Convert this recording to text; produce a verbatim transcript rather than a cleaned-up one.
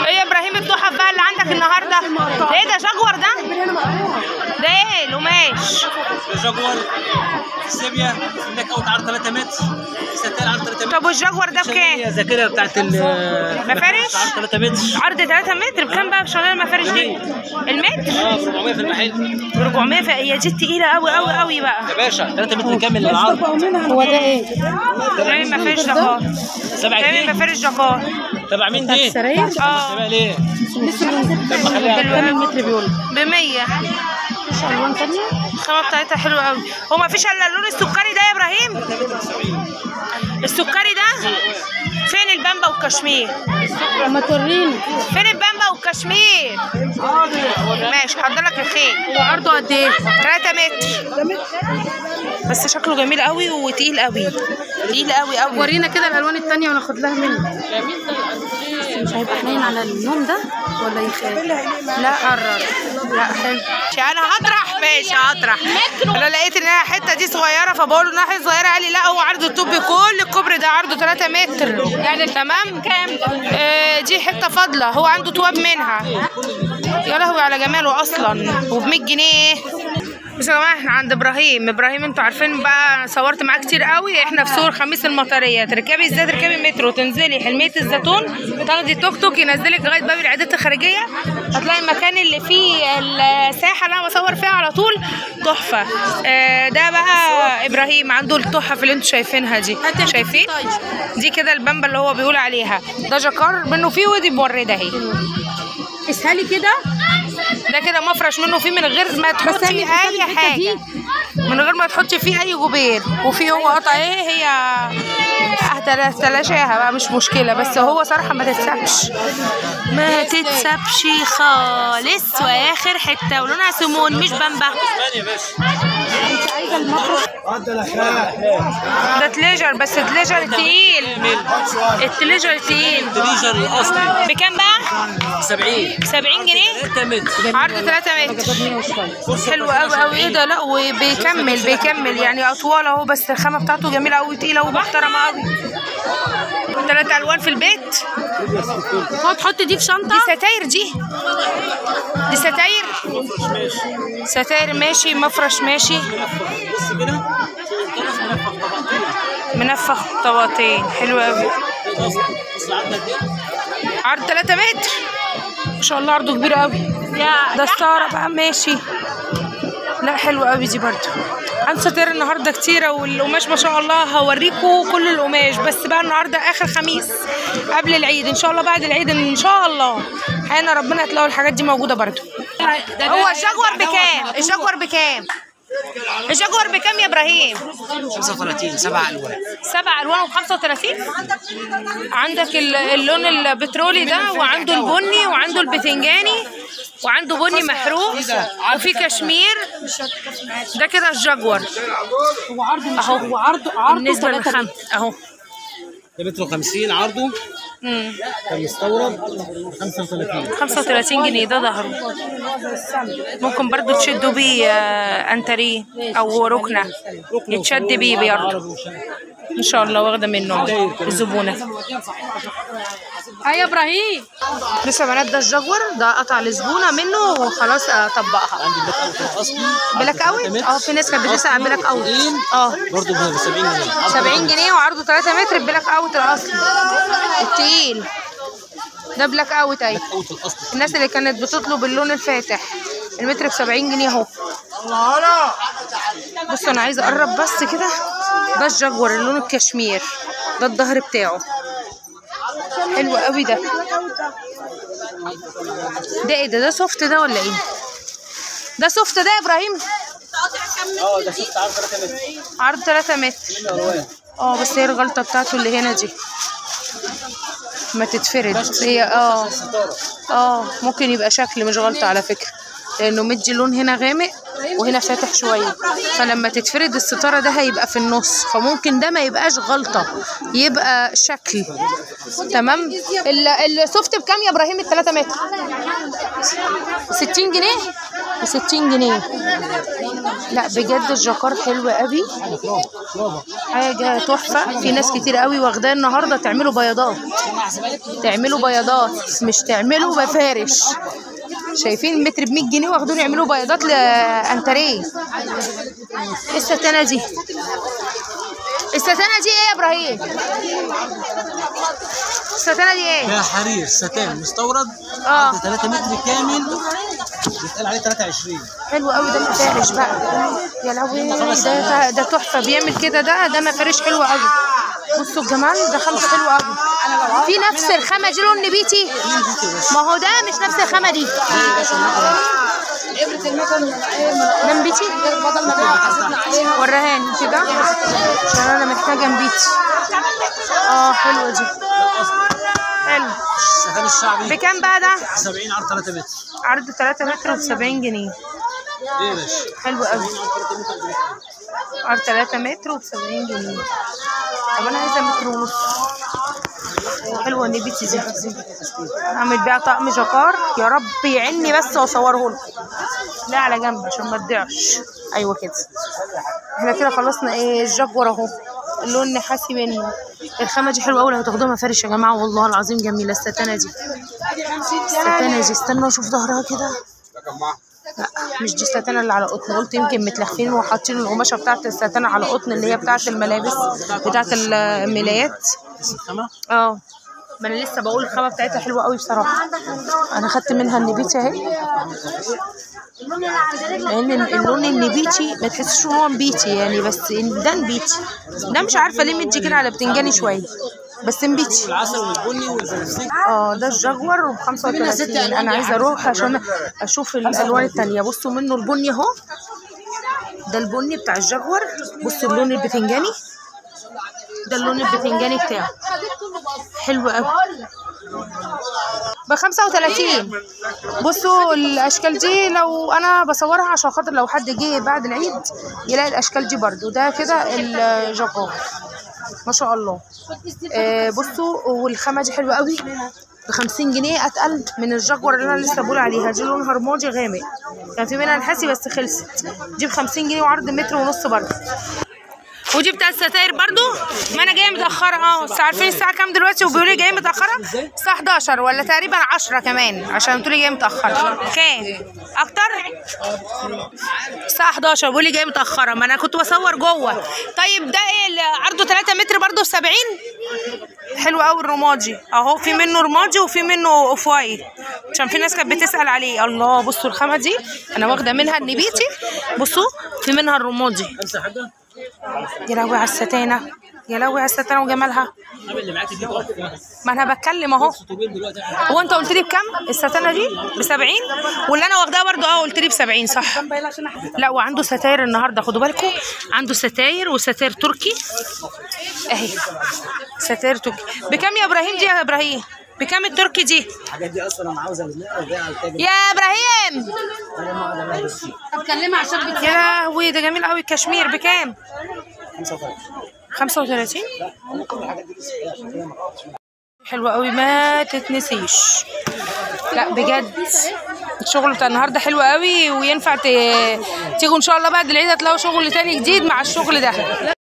ايه يا ابراهيم التحف بقى اللي عندك النهارده؟ ده ايه ده جاكور ده؟ ده ايه القماش؟ ده جاكور سيبيا هناك اوت عرض ثلاثة متر ستان عرض ثلاثة متر. طب والجاكور ده بكام؟ الذاكره بتاعت المفارش عرض ثلاثة متر. عرض ثلاثة متر بكام بقى بشغل المفارش دي؟ المتر؟ اه ب أربعمية في المحل. ب أربعمية في... هي دي تقيله قوي قوي قوي بقى يا باشا ثلاثة متر كامل للعرض. هو ده ايه؟ ده مفارش جاكور. سبعة جنيه ده مفارش جاكور. تبع مين دي؟ سريع؟ اه تبع ليه؟ كام المتر بيقول؟ ب مية. مش الوان ثانيه؟ الخامه بتاعتها حلوه قوي. هو ما فيش الا اللون السكري ده يا ابراهيم؟ السكري ده؟ فين البامبا والكشمير؟ ما توريني فين البامبا والكشمير؟ ماشي هحضر لك الخيل. هو عرضه قد ايه؟ ثلاثة متر. بس شكله جميل قوي وتقيل قوي. تقيل قوي قوي. ورينا كده الالوان الثانيه وناخد لها منه. بس مش هيبقى حنين على النوم ده ولا يخاف؟ لا قرر. لا حلو. انا هطرح ماشي هطرح. انا لقيت ان الحته دي صغيره فبقول له ناحيه صغيره قال لي لا هو عرض الطوب كل الكوبري ده عرضه ثلاثة متر. يعني تمام كام؟ آه دي حته فاضله هو عنده تواب منها. يا لهوي على جماله اصلا وب مية جنيه. بس يا جماعه احنا عند ابراهيم. ابراهيم انتوا عارفين بقى صورت معاه كتير قوي. احنا في سوق خميس المطريه. تركبي ازاي؟ تركبي مترو تنزلي حلميه الزيتون تاخدي توك توك ينزلك لغايه باب العيادات الخارجيه. هتلاقي المكان اللي فيه الساحه اللي انا بصور فيها على طول تحفه. اه ده بقى ابراهيم عنده التحف اللي انتوا شايفينها دي. شايفين؟ دي كده البامبا اللي هو بيقول عليها. ده جاكار منه فيه ودي مورده اهي. اسهلي كده. ده كده مفرش منه فيه من غير ما تحطي فيه اي حاجه. من غير ما تحطي فيه اي جبير. وفي هو قطع ايه هي هتلاشاها بقى مش مشكله. بس هو صراحه ما تتسابش ما تتسابش خالص. واخر حته ولونها سيمون مش بامبا. انت عايزه المفرش؟ ده تليجر بس تليجر تقيل. التليجر تقيل. التليجر الاصلي بكام بقى؟ سبعين. سبعين جنيه؟ ثلاثة متر. عرض ثلاثة متر. حلو قوي قوي. ايه ده؟ لا وبيكمل بيكمل يعني اطوال اهو. بس الخامه بتاعته جميله قوي وتقيله ومحترمه قوي. ثلاث الوان في البيت. هو تحط دي في شنطه؟ دي ستاير. دي دي ستاير. ستاير ماشي. مفرش ماشي. بص كده منفخ طبقتين. حلو قوي. عرض ثلاثة متر ما شاء الله. عرضه كبير قوي. ده السهره بقى ماشي. لا حلو قوي دي برضه. عن ستاير النهارده كتيره والقماش ما شاء الله. هوريكم كل القماش بس بقى النهارده اخر خميس قبل العيد ان شاء الله. بعد العيد ان شاء الله حينا ربنا هتلاقوا الحاجات دي موجوده برضه. هو الجاكور بكام؟ الجاكور بكام؟ الجاكور بكام يا ابراهيم؟ خمسة وثلاثين. سبع الوان. سبع الوان وخمسة وثلاثين. عندك اللون البترولي ده وعنده البني وعنده البتنجاني وعنده بني محروق وفي كشمير. ده كده الجاكور. هو عرضه اهو. هو عرضه عرضه بالنسبه للخم اهو. ده متر وخمسين عرضه. امم كان مستورد خمسة وثلاثين. خمسة وثلاثين جنيه. ده ظهره. ممكن برضو تشدوا بيه انتريه او ركنه يتشد بيه برضو ان شاء الله. واخده منه الزبونه. هيا يا ابراهيم. لسه بنات ده الجاكور. ده قطع الزبونه منه وخلاص اطبقها. عندي بلاك اوت الاصلي. بلاك اوت. اه في ناس كانت بتسال على بلاك اوت. اه برضه ب سبعين جنيه. سبعين جنيه وعرضه ثلاثة متر. البلاك اوت الاصلي التقيل ده بلاك اوت. اهي اوت الاصلي. الناس اللي كانت بتطلب اللون الفاتح المتر ب سبعين جنيه اهو. بصوا انا عايزه اقرب بس كده. ده الجاكور اللون الكشمير. ده الظهر بتاعه حلو قوي. ده ده ايه ده؟ ده سوفت ده ولا ايه؟ ده سوفت ده يا ابراهيم؟ اه ده شفت عرض ثلاثة متر. عرض ثلاثة متر. اه بس هي الغلطه بتاعته اللي هنا دي ما تتفرد. هي اه اه ممكن يبقى شكل مش غلطه على فكره لانه مدي لون هنا غامق وهنا فاتح شويه، فلما تتفرد الستاره ده هيبقى في النص، فممكن ده ما يبقاش غلطه، يبقى شكل. تمام. السوفت بكام يا ابراهيم؟ التلاتة متر ستين جنيه وستين جنيه. لا بجد الجاكار حلو قوي، حاجه تحفه. في ناس كتير قوي واخداه النهارده تعملوا بياضات، تعملوا بياضات مش تعملوا مفارش. شايفين المتر ب مية جنيه واخدون يعملوا بياضات لانتريه. الستانه دي الستانه دي ايه يا ابراهيم؟ الستانه دي ايه؟ ده حرير ستان مستورد. اه تلاتة متر كامل بيتقال عليه تلاتة وعشرين. حلو قوي ده مفارش بقى. يا لهوي ده ده تحفه، بيعمل كده. ده ده مفارش حلو قوي. بصوا الجمال ده، خامته حلو قوي. في نفس الخامه دي لون نبيتي، ما هو ده مش نفس الخامه دي. ده نبيتي ورهاني كده عشان انا محتاجه نبيتي. اه حلوه دي، حلو. الستان الشعبي بكام بقى ده؟ سبعين عرض تلاتة متر. عرض تلاتة متر ب سبعين جنيه. ايه يا باشا؟ حلو قوي. عرض تلاتة متر وب سبعين جنيه. طب انا عايزه متر ونص. حلوه النبيتي دي، اعمل بيها طقم جاكار. يا رب يعني بس واصوره لكم. لا على جنب عشان ما تضيعش. ايوه كده. احنا كده خلصنا ايه الجاكور اهو، اللون نحاسي مني. الخامه دي حلوه قوي، لو هتاخدوها مفارش يا جماعه والله العظيم جميله. الستانه دي الستانه دي استنوا اشوف ظهرها كده. لا مش دي الستانه اللي على قطن، قلت يمكن متلخفين وحاطين القماشه بتاعت الستانه على قطن اللي هي بتاعت الملابس بتاعت الملايات. اه ما انا لسه بقول الخامه بتاعتها حلوه قوي بصراحه. انا خدت منها النبيتي اهي، لان اللون النبيتي ما تحسش ان هو نبيتي يعني، بس ده نبيتي. ده مش عارفه ليه مدي كده على بتنجاني شويه، بس نبيتي. العسل والبني والبنفسجي. اه ده الجاكور ب خمسة وتلاتين. انا عايزه اروح عشان اشوف الالوان التانيه. بصوا منه البني اهو، ده البني بتاع الجاكور. بصوا اللون البتنجاني، ده اللون البتنجاني بتاعه حلو قوي ب خمسة وتلاتين. بصوا الاشكال دي لو انا بصورها عشان خاطر لو حد جه بعد العيد يلاقي الاشكال دي برضو. ده كده الجاكور ما شاء الله. آه بصوا والخامه دي حلوه قوي ب خمسين جنيه، اتقل من الجاكور اللي انا لسه بقول عليها. دي لونها رمادي غامق، كان في منها نحاسي بس خلصت. دي ب خمسين جنيه وعرض متر ونص برضه. ودي بتاع الستاير برضو. ما انا جايه متاخره اه. بس عارفين الساعه كام دلوقتي وبيقولوا لي جايه متاخره؟ الساعه حداشر ولا تقريبا عشرة كمان، عشان بتقولي جايه متاخره. كام اكتر؟ الساعه حداشر بيقولوا لي جايه متاخره، ما انا كنت بصور جوه. طيب ده ايه عرضه تلاتة متر برضو ب سبعين؟ حلو قوي الرمادي اهو، في منه رمادي وفي منه اوف وايت عشان في ناس كانت بتسال عليه. الله بصوا الخامه دي انا واخده منها النبيتي. بصوا في منها الرمادي. يا لهوي على الستانه، يا لهوي على الستانه وجمالها. ما انا بتكلم اهو. هو انت قلت لي بكام الستانه دي؟ ب سبعين، واللي انا واخداها برضو اه قلت لي ب سبعين صح. لا وعنده ستاير النهارده، خدوا بالكم عنده ستاير وستاير تركي اهي. ستاير تركي بكام يا ابراهيم دي؟ يا ابراهيم بكام التركي دي؟ الحاجات دي اصلا انا عاوزه يا ابراهيم. اتكلمي عشان يا لهوي ده جميل قوي. الكشمير بكام؟ خمسة وتلاتين. حلوة قوي ما تتنسيش. لا بجد الشغل بتاع النهارده حلو قوي، وينفع تيجوا ان شاء الله بعد العيد هتلاقوا شغل تاني جديد مع الشغل ده.